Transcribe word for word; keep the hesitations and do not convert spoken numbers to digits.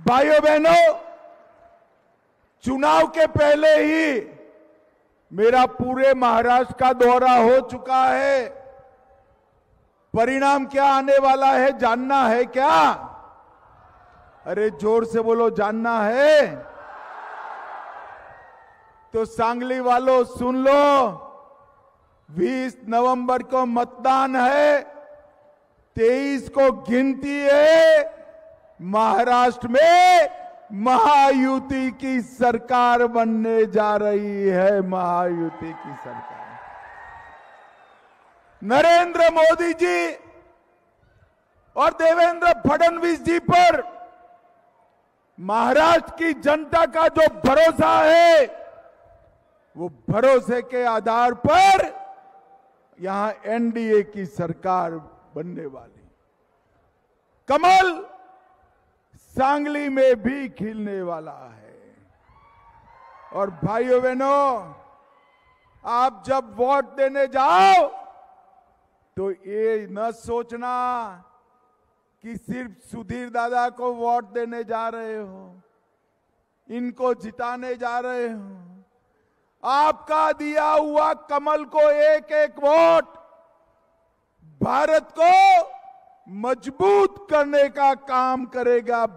भाइयों बहनों, चुनाव के पहले ही मेरा पूरे महाराष्ट्र का दौरा हो चुका है। परिणाम क्या आने वाला है जानना है क्या? अरे जोर से बोलो, जानना है? तो सांगली वालों सुन लो, बीस नवंबर को मतदान है, तेईस को गिनती है। महाराष्ट्र में महायुति की सरकार बनने जा रही है। महायुति की सरकार। नरेंद्र मोदी जी और देवेंद्र फडणवीस जी पर महाराष्ट्र की जनता का जो भरोसा है, वो भरोसे के आधार पर यहां एनडीए की सरकार बनने वाली। कमल सांगली में भी खिलने वाला है। और भाइयों बहनों, आप जब वोट देने जाओ तो ये न सोचना कि सिर्फ सुधीर दादा को वोट देने जा रहे हो, इनको जिताने जा रहे हो। आपका दिया हुआ कमल को एक एक वोट भारत को मजबूत करने का काम करेगा।